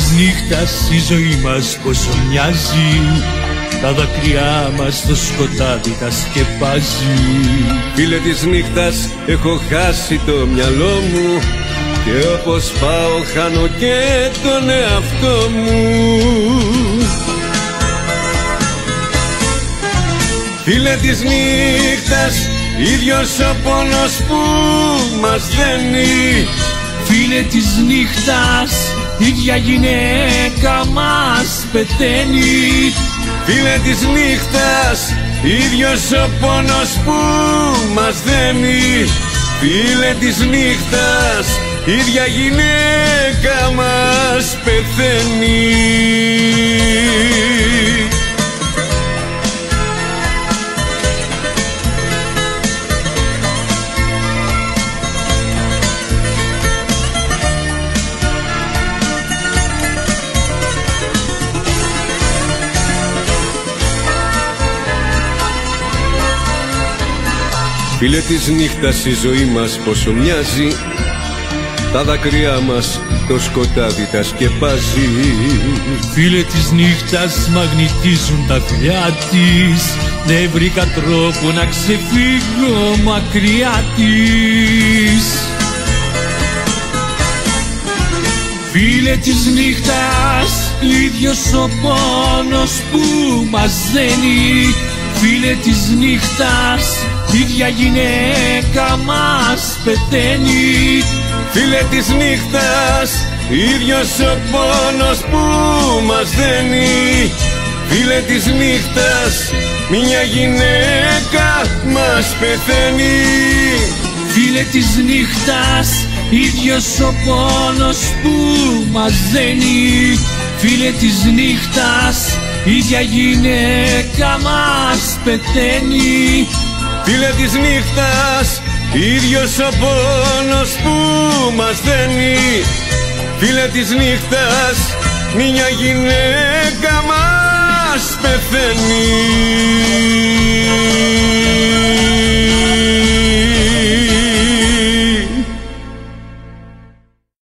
της νύχτας η ζωή μας πόσο μοιάζει, τα δάκρυά μας το σκοτάδι τα σκεπάζει. Φίλε της νύχτας έχω χάσει το μυαλό μου, και όπως πάω χάνω και τον εαυτό μου. Φίλε της νύχτας, ίδιος ο πόνος που μας δένει. Φίλε της νύχτας, ίδια γυναίκα μας πεθαίνει. Φίλε της νύχτας, ίδιος ο πόνος που μας δένει. Φίλε της νύχτας, ίδια γυναίκα μας πεθαίνει. Φίλε της νύχτας η ζωή μας πόσο μοιάζει, τα δάκρυά μας το σκοτάδι τα σκεπάζει. Φίλε της νύχτας μαγνητίζουν τα φιλιά της, δεν βρήκα τρόπο να ξεφύγω μακριά της. Φίλε της νύχτας, ίδιος ο πόνος που μας δένει. Φίλε της νύχτας, ίδια γυναίκα μας πεθαίνει. Φίλε της νύχτας, ίδιος ο πόνος που μας δένει. Φίλε της νύχτας, μια γυναίκα μας πεθαίνει. Φίλε της νύχτας, ίδιος ο πόνος που μας δένει. Φίλε της νύχτας, ίδια γυναίκα μας πεθαίνει. Φίλε της νύχτας, ίδιος ο πόνος που μας δένει. Φίλε της νύχτας, μια γυναίκα μας πεθαίνει.